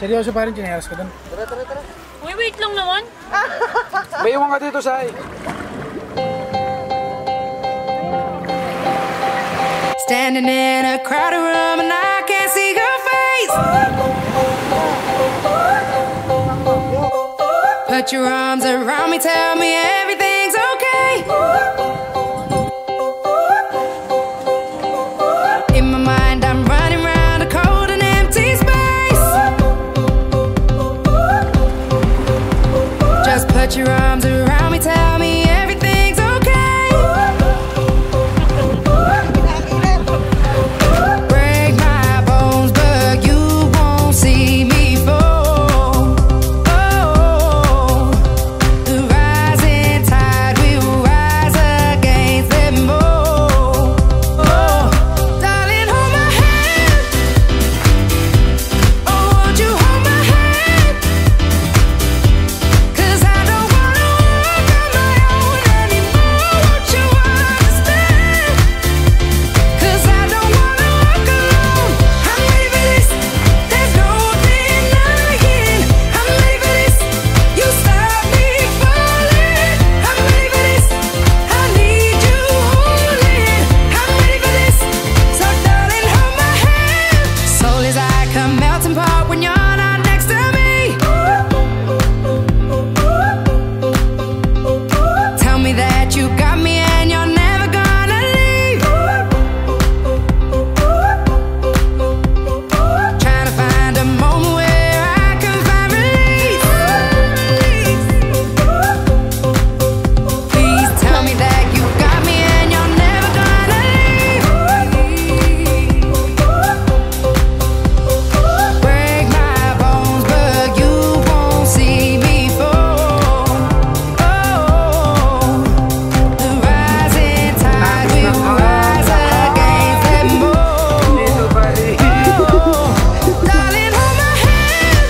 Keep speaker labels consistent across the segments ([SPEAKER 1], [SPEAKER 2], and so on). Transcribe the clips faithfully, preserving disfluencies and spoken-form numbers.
[SPEAKER 1] Seryoso pa rin, chineras ka dun.
[SPEAKER 2] Tara, tara, tara.
[SPEAKER 3] Uy, wait lang naman.
[SPEAKER 1] May iwan ka dito, Sai.
[SPEAKER 4] Standing in a crowded room and I can't see your face. Put your arms around me, tell me everything's okay. In my mind I'm running round a cold and empty space. Just put your arms around me, tell me everything's okay. Break my bones, but you won't see me fall. Oh, the rising tide will rise against them all. Oh, darling, hold my hand. Oh, won't you hold my hand? 'Cause I don't wanna walk on my own anymore. Won't you understand? 'Cause I don't wanna walk alone. I'm ready for this. There's no denying. I'm ready for this. You stop me falling. I'm ready for this. I need you holding. I'm ready for this. So darling, hold my hand. Soul is like a melting pot when you're not next to me. Tell me that you got me and you're never gonna leave. Trying to find a moment where I can find release. Please tell me that you got me and you're never gonna leave. Break my bones, but you won't see me fall. Oh, the rising tide will rise against them all. Oh, darling, hold my hand.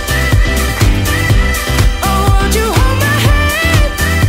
[SPEAKER 4] Oh, won't you hold my hand?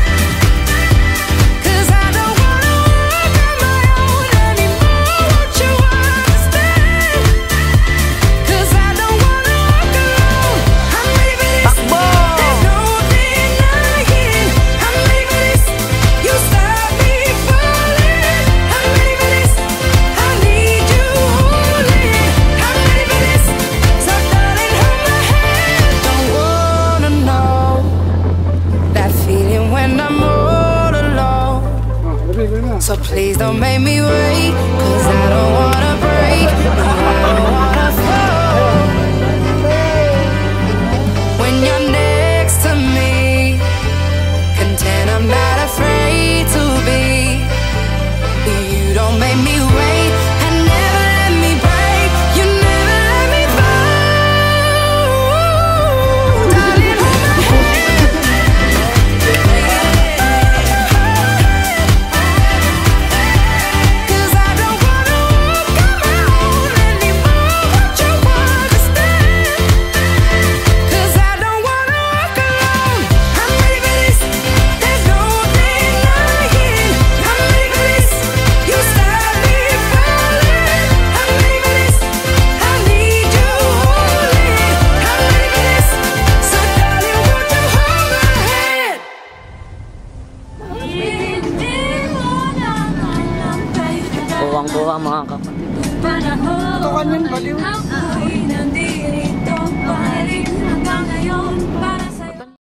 [SPEAKER 4] 'Cause I don't wanna walk on my own anymore. Won't you understand? 'Cause I don't wanna walk alone. I'm ready for this. There's no denying. I'm ready for this. You stop me falling. I'm ready for this. I need you holding. I'm ready for this. So darling, hold my hand. Don't wanna know that feeling when I'm all alone. So please don't make me wait, 'cause I don't wanna break, no, I don't wanna fall. When you're next to me, content I'm not afraid to be. You don't make me wait and never let me break. You never let me fall. Darling, hold my hand. 'Cause I don't wanna walk on my own anymore. Won't you understand? 'Cause I don't wanna walk alone. I'm ready for this. There's no denying. I'm ready for this. You stop me falling. I'm ready for this. I need you holding. I'm ready for this. So darling, won't you hold my hand?
[SPEAKER 2] Buwang-buwa mga kapatid.
[SPEAKER 1] Tukan yun, baliw.
[SPEAKER 4] Ako'y nandito pa rin hanggang ngayon.